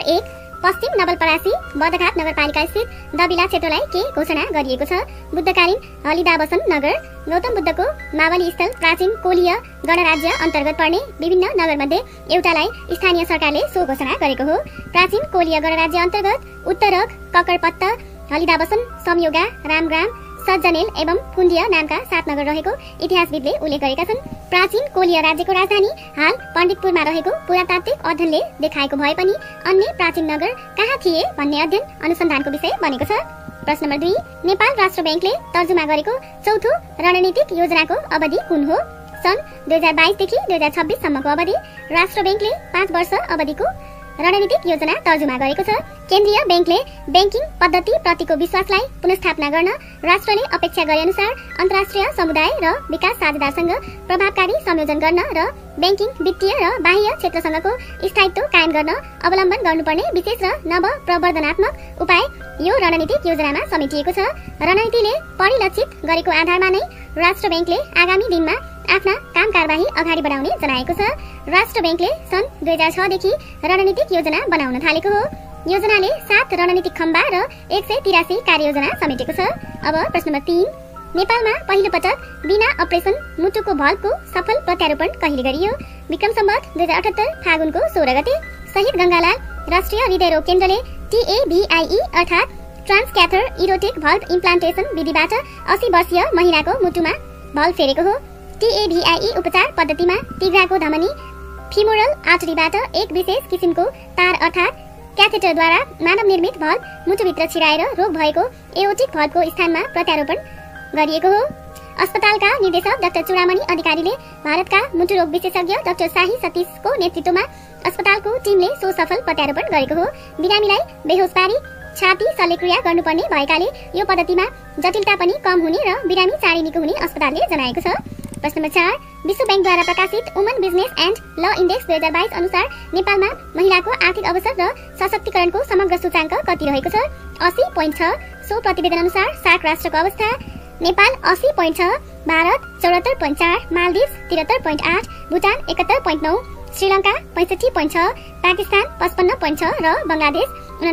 1 पश्चिम नवलपरासी बर्दघाट नगरपालिका स्थित दबिला क्षेत्रलाई के घोषणा गरिएको छ? बुद्धकालीन हलिदाबसन नगर, गौतम बुद्धको मावली स्थल, प्राचीन कोलीय गणराज्य अन्तर्गत पर्ने विभिन्न नगरमध्ये एउटालाई स्थानीय सरकारले सो घोषणा गरेको हो। प्राचीन कोलीय गणराज्य अन्तर्गत उत्तरक, ककरपत्त, हलिदाबसन, समयोगा, रामग्राम, सज्जनेल एवं फुन्दिया नामका 7 नगर रहेको इतिहासविदले उल्लेख गरेका छन्। प्राचीन कोलीय राज्यको राजधानी हाल पण्डितपुरमा रहेको पुरातात्विक अध्ययनले देखाएको भए पनि अन्य प्राचीन नगर कहाँ थिए भन्ने अध्ययन अनुसन्धानको विषय बनेको छ। प्रश्न नम्बर 2, नेपाल राष्ट्र बैंकले तर्जुमा गरेको चौथो रणनीतिक योजनाको अवधि कुन हो? सन् 2022 देखि 2026 सम्मको अवधि राष्ट्र बैंकले 5 वर्ष अवधिको रणनीतिक योजना तर्जुमा गरेको छ। केन्द्रीय बैंकले बैंकिङ पद्धति प्रतिको विश्वासलाई पुनर्स्थापना गर्न राष्ट्रले अपेक्षा गरे अनुसार अन्तर्राष्ट्रिय समुदाय र विकास साझेदारसँग प्रभावकारी संयोजन गर्न र बैंकिङ, वित्तीय र बाह्य क्षेत्रसँगको स्थायित्व कायम गर्न अवलम्बन गर्नुपर्ने विशेष र नव प्रवर्धनात्मक उपाय यो रणनीतिक योजनामा समेटिएको छ। रणनीतिले परिलक्षित गरेको आधारमा नै राष्ट्र बैंकले आगामी दिनमा आफ्ना काम कारबाही अगाडि बढाउने जनाएको छ। राष्ट्र बैंकले सन् 2006 देखि रणनीतिक योजना बनाउन थालेको हो। योजनाले 7 रणनीतिक खम्बा र 183 कार्ययोजना समेटेको छ। अब प्रश्न नम्बर 3, नेपालमा पहिलो पटक बिना अपरेसन मुटुको भल्भको सफल प्रत्यारोपण कहिले गरियो? विक्रम सम्वत 2078 फागुनको 16 गते। शहीद गंगालाल राष्ट्रिय हृदयरोग केन्द्रले TAVIE अर्थात् ट्रान्सक्याथर इरोटिक भल्भ इम्प्लान्टेसन विधिबाट 80 वर्षीय महिलाको मुटुमा भल्भ फेरेको हो। TAVIE उपचार पद्धतिमा तिघ्राको धमनी फिमोरल आर्टरीबाट एक विशेष किसिमको तार अर्थात् क्याथेटरद्वारा मानव निर्मित भल्भ मुटुभित्र छिराएर रोग भएको एओर्टिक भल्भको स्थानमा प्रत्यारोपण गरिएको हो। अस्पतालका निर्देशक डाक्टर चुडामणि अधिकारीले भारतका मुटुरोग विशेषज्ञ डाक्टर शाही सतीशको नेतृत्वमा अस्पतालको टिमले सो सफल प्रत्यारोपण गरेको हो। बिरामीलाई बेहोस पारी छाती शल्यक्रिया गर्नुपर्ने भएकाले यो पद्धतिमा जटिलता पनि कम हुने र बिरामी चाँडै निको हुने अस्पतालले जनाएको छ। प्रश्न नम्बर 4, विश्व बैंकद्वारा प्रकाशित women business and law index 2022 अनुसार नेपालमा महिलाको आर्थिक अवसर र सशक्तिकरणको समग्र सूचाङ्क कति रहेको छ? 80.6। सो प्रतिवेदन अनुसार सार्क राष्ट्रको अवस्था: नेपाल 80.6, भारत 74.4, मालदिव्स 73.8, भुटान 71.9, श्रीलङ्का 65.6, पाकिस्तान 55.6 र बंगलादेश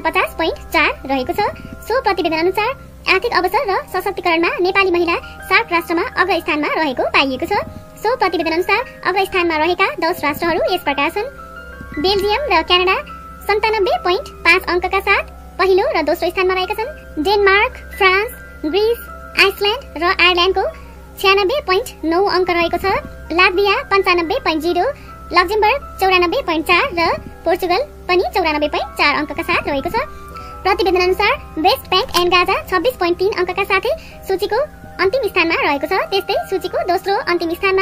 49.4 रहेको छ। सो प्रतिवेदन अनुसार आर्थिक अवसर र सशक्तिकरणमा नेपाली महिला सार्क राष्ट्रमा अग्रस्थानमा रहेको पाइएको छ। सो प्रतिवेदन अनुसार अग्रस्थानमा रहेका 10 राष्ट्रहरू यस प्रकार छन्: बेल्जियम र क्यानाडा 97.5 अङ्कका साथ पहिलो र दोस्रो स्थानमा रहेका छन्। डेनमार्क, फ्रान्स, ग्रीस, आइसल्यान्ड र आयरल्यान्डको 96.9 अङ्क रहेको छ। लाटभिया 95.0, लक्जमबर्ग 94.4 र पोर्चुगल पनि 94.4 अङ्कका साथ रहेको छ। प्रतिवेदन अनुसार वेस्ट बैंक एन्ड गाजा 26.3 अङ्कका साथै सूचीको अन्तिम स्थानमा रहेको छ। त्यस्तै सूचीको दोस्रो अन्तिम स्थानमा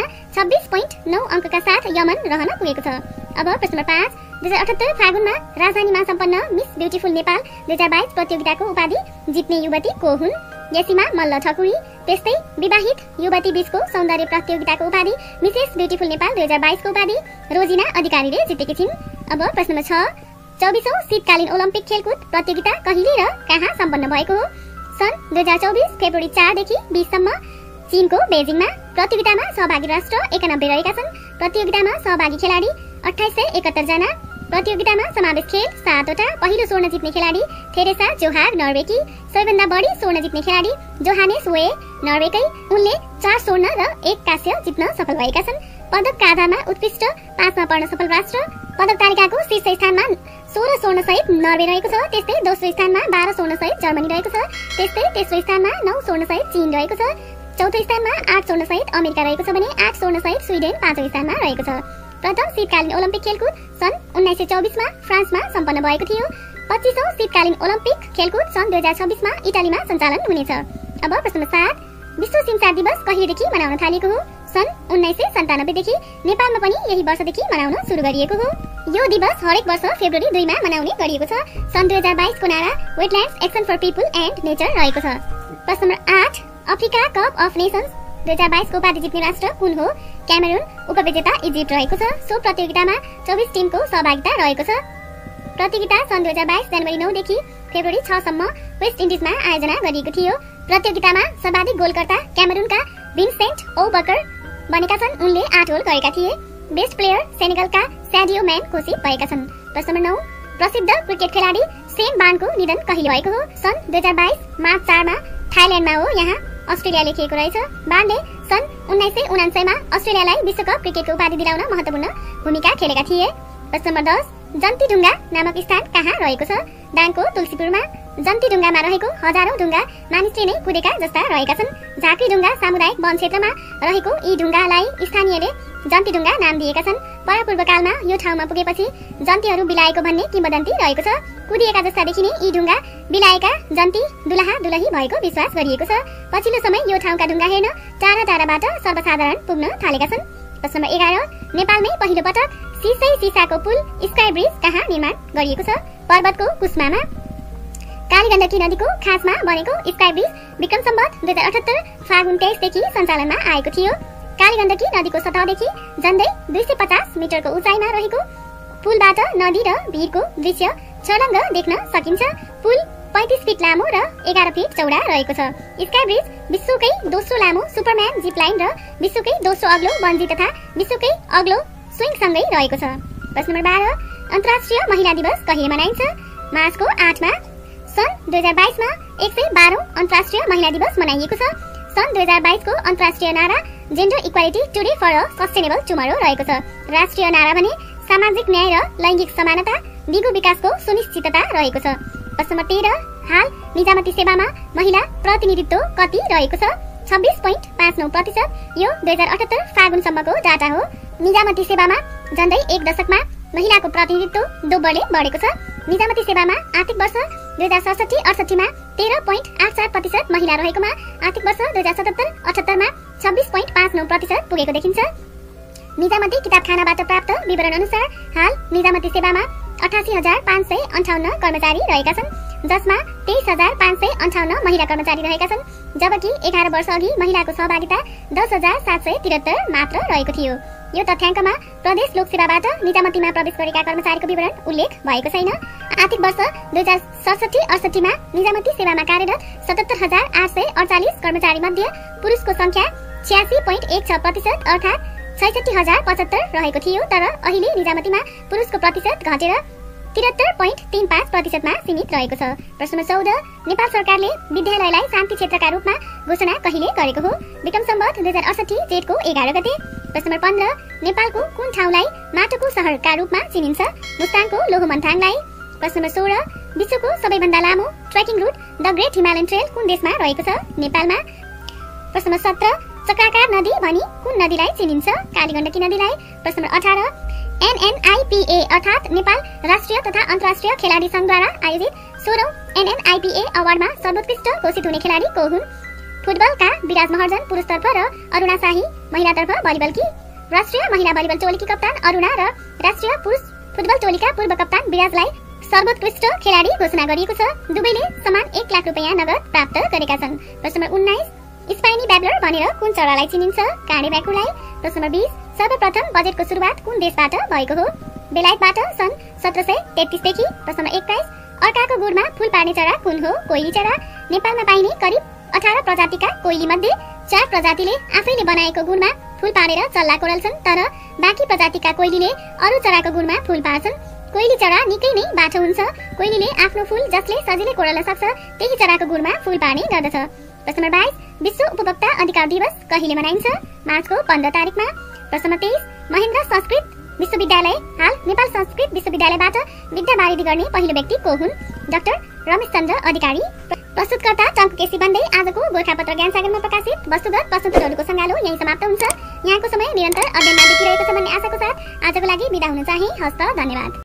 26.9 अङ्कका साथ यमन रहन पुगेको छ। अब प्रश्न नम्बर 5, 2078 फागुनमा राजधानीमा सम्पन्न मिस ब्युटिफुल नेपाल 2022 प्रतियोगिताको उपाधि जित्ने युवती को हुन्? यसीमा मल्ल ठकुरी। त्यस्तै विवाहित युवती बीचको सौन्दर्य प्रतियोगिताको उपाधि मिसेस ब्युटिफुल नेपाल 2022 को उपाधि रोजिना अधिकारीले जितेकी छिन्। अब प्रश्न नम्बर 6, 24औं शीतकालीन ओलम्पिक खेलकुद प्रतियोगिता कहिले र कहाँ सम्पन्न भएको हो? सन् 2024 फेब्रुअरी 4 देखि 20 सम्म चीनको बेजिङमा। प्रतियोगितामा सहभागी राष्ट्र 91 रहेका छन्। प्रतियोगितामा सहभागी खेलाडी 2871 जना। प्रतियोगितामा समावेश खेल 7 वटा। पहिलो स्वर्ण जित्ने खेलाडी थेरेसा जोहाग नर्वेकी। सबैभन्दा बढी स्वर्ण जित्ने खेलाडी जोहानेस वे नर्वेकै। उनले 4 स्वर्ण र 1 कांस्य जित्न सफल भएका छन्। पदकका आधारमा उत्कृष्ट 5 मा पर्न सफल राष्ट्र। पदक तालिकाको शीर्ष स्थानमा 16 स्वर्ण सहित नर्वे रहेको छ। त्यस्तै दोस्रो स्थानमा 12 स्वर्ण सहित जर्मनी रहेको छ। त्यस्तै तेस्रो स्थानमा 9 स्वर्ण सहित चीन रहेको छ। चौथो स्थानमा 8 स्वर्ण सहित अमेरिका रहेको छ भने 8 स्वर्ण सहित स्विडेन पाँचौं स्थानमा रहेको छ। प्रथम शीतकालीन ओलम्पिक खेलकुद सन् 1924 मा फ्रान्समा सम्पन्न भएको थियो। 25औं शीतकालीन ओलम्पिक खेलकुद सन् 2026 मा इटालीमा सञ्चालन हुनेछ। अब प्रश्न नम्बर 7, विश्व सिमसार दिवस कहिलेदेखि मनाउन थालिएको हो? सन् 1997 देखि। नेपालमा पनि यही वर्षदेखि मनाउन सुरु गरिएको हो। यो दिवस हरेक वर्ष फेब्रुअरी 2 मा मनाउने गरिएको छ। सन् 2022 को नारा wetlands action for people and nature रहेको छ। प्रश्न number 8, Africa cup of nations 2022 को उपाधि जित्ने राष्ट्र कुन हो? क्यामेरुन। उपविजेता इजिप्ट रहेको छ। सो प्रतियोगितामा 24 टिमको सहभागिता रहेको छ। प्रतियोगिता सन् 2022 जनवरी 9 देखि फेब्रुअरी 6 सम्म वेस्ट इन्डिजमा आयोजना गरिएको थियो। प्रतियोगितामा सर्वाधिक गोलकर्ता क्यामेरुनका भिन्सेन्ट ओबकर बनेका छन्। उनले 8 गोल गरेका थिए। बेस्ट प्लेयर सेनेगलका स्याडियो म्यान घोषित भएका छन्। प्रश्न नम्बर 9, प्रसिद्ध क्रिकेट खेलाडी सेम बार्नको निधन कहिले भएको हो? सन् 2022 मार्च 4 मा थाइल्यान्डमा हो। यहाँ अस्ट्रेलिया लेखिएको रहेछ। बार्नले सन् 1999 मा अस्ट्रेलियालाई विश्वकप क्रिकेटको उपाधि दिलाउन महत्त्वपूर्ण भूमिका खेलेका थिए। प्रश्न नम्बर 10 जन्तीढुङ्गा नामक स्थान कहाँ रहेको छ? दाङको तुलसीपुरमा। जन्तीढुङ्गामा रहेको हजारौं ढुङ्गा मानिसले नै कुदेका जस्ता रहेका छन्। झाँक्रीढुङ्गा सामुदायिक वन क्षेत्रमा रहेको यी ढुङ्गालाई स्थानीयले जन्तीढुङ्गा नाम दिएका छन्। परापूर्व कालमा यो ठाउँमा पुगेपछि जन्तीहरू बिलाएको भन्ने किंवदन्ती रहेको छ। कुदिएका जस्ता देखिने यी ढुङ्गा बिलाएका जन्ती दुलहा दुलही भएको विश्वास गरिएको छ। पछिल्लो समय यो ठाउँका ढुङ्गा हेर्न टाढा टाढाबाट सर्वसाधारण पुग्न थालेका छन्। प्रश्न नम्बर 11 नेपालमै पहिलो पटक सिसाको पुल स्काई ब्रिज कहाँ निर्माण गरिएको छ? पर्वतको कुस्मामा। कालीगण्डकी नदीको खाँचमा बनेको स्काई ब्रिज विक्रम सम्वत 2078 फागुन 23 देखि सञ्चालनमा आएको थियो। कालीगण्डकी नदीको सतहदेखि झन्डै 250 मिटरको उचाइमा रहेको पुलबाट नदी र भिरको दृश्य छलङ्ग देख्न सकिन्छ। पुल 35 फिट लामो र 11 फिट चौडा रहेको छ। स्काई ब्रिज विश्वकै दोस्रो लामो सुपरम्यान जिप लाइन र विश्वकै दोस्रो अग्लो बन्जी तथा विश्वकै अग्लो स्विङसँगै रहेको छ। प्रश्न नम्बर 12 अन्तर्राष्ट्रिय महिला दिवस कहिले मनाइन्छ? मार्चको 8 मा। सन् 2022 मा 112औं अन्तर्राष्ट्रिय महिला दिवस मनाइएको छ। सन् 2022 को अन्तर्राष्ट्रिय नारा gender equality today for a sustainable tomorrow रहेको छ। राष्ट्रिय नारा भने सामाजिक न्याय र लैंगिक समानता दिगो विकासको सुनिश्चितता रहेको छ। प्रश्न नम्बर 13 हाल निजामती सेवामा महिला प्रतिनिधित्व कति रहेको छ? 26.59%। यो 2078 फागुनसम्मको डाटा हो। निजामती सेवामा झन्डै एक दशकमा महिलाको प्रतिनिधित्व दोब्बरले बढेको छ। निजामती सेवामा आर्थिक वर्ष 2067-68 मा 13.87% महिला रहेकोमा आर्थिक वर्ष 2077-78 मा 26.59% पुगेको देखिन्छ। निजामती किताबखानाबाट प्राप्त विवरण अनुसार हाल निजामती सेवामा 88,558 कर्मचारी रहेका छन्, जसमा 23,558 महिला कर्मचारी रहेका छन्, जबकि 11 वर्ष अघि महिलाको सहभागिता 10,773 मात्र रहेको थियो। यो तथ्याङ्कमा प्रदेश लोकसेवाबाट निजामतीमा प्रवेश गरेका कर्मचारीको विवरण उल्लेख भएको छैन। आर्थिक वर्ष 2067-68 मा निजामती सेवामा कार्यरत 77,848 कर्मचारी मध्ये पुरुषको संख्या 86.16% अर्थात् 66,075 रहेको थियो, तर अहिले निजामतीमा पुरुषको प्रतिशत घटेर 73.35% मा सीमित रहेको छ। प्रश्न नम्बर 14 नेपाल सरकारले विद्यालयलाई शान्ति क्षेत्रका रूपमा घोषणा कहिले गरेको हो? विक्रम सम्वत 2068 जेठको 11 गते। प्रश्न नम्बर 15 नेपालको कुन ठाउँलाई माटोको शहरका रूपमा चिनिन्छ? मुस्ताङको लोहोमन्थाङलाई। प्रश्न नम्बर 16 विश्वको सबैभन्दा लामो trekking route the great Himalayan trail कुन देशमा रहेको छ? नेपालमा। प्रश्न नम्बर 17 चक्राकार नदी भनी कुन नदीलाई चिनिन्छ? कालीगण्डकी नदीलाई। प्रश्न नम्बर 18 NNIPA अर्थात् नेपाल राष्ट्रिय तथा अन्तर्राष्ट्रिय खेलाडी संघद्वारा आयोजित 16औं NNIPA अवार्डमा सर्वोत्कृष्ट घोषित हुने खेलाडी को हुन्? फुटबलका विराज महर्जन पुरुषतर्फ र अरुणा शाही महिलातर्फ भलिबलकी राष्ट्रिय महिला भलिबल टोलीकी कप्तान अरुणा र राष्ट्रिय पुरुष फुटबल टोलीका पूर्व कप्तान विराजलाई सर्वोत्कृष्ट खेलाडी घोषणा गरिएको छ। दुवैले समान 1 लाख रुपैयाँ नगद प्राप्त गरेका छन्। प्रश्न नम्बर 19 स्पाइनी ब्याब्लर भनेर कुन चरालाई चिनिन्छ? काँडे ब्याकुलाई। प्रश्न नम्बर 20 सर्वप्रथम बजेटको सुरुवात कुन देशबाट भएको हो? बेलायतबाट सन् 1733 देखि। प्रश्न नम्बर 21 अर्काको गुडमा फूल पार्ने चरा कुन हो? कोइली चरा। नेपालमा पाइने करिब 18 प्रजातिका कोइली मध्ये 4 प्रजातिले आफैले बनाएको गुडमा फूल पारेर चल्ला कोरल्छन्, तर बाँकी प्रजातिका कोइलीले अरू चराको गुडमा फूल पार्छन्। कोइली चरा निकै नै बाठो हुन्छ। कोइलीले आफ्नो फूल जसले सजिलै कोरल्न सक्छ त्यही चराको गुडमा फूल पार्ने गर्दछ। प्रश्न नम्बर 22 विश्व उपभोक्ता अधिकार दिवस कहिले मनाइन्छ? मार्चको 15 तारिकमा। प्रश्न नम्बर 23 महेन्द्र संस्कृत विश्वविद्यालय हाल नेपाल संस्कृत विश्वविद्यालयबाट विद्यावारिधि गर्ने पहिलो व्यक्ति को हुन्? डाक्टर रमेश चन्द्र अधिकारी। प्रस्तुतकर्ता टङ्क केसी बन्दै आजको गोरखापत्र ज्ञानसागरमा प्रकाशित वस्तुगत प्रश्नोत्तरहरूको सङ्गालो यही समाप्त हुन्छ। यहाँको समय निरन्तर अध्ययनमा देखिरहेको छ भन्ने आशाको साथ आजको लागि बिदा हुन चाहे। हस्त धन्यवाद।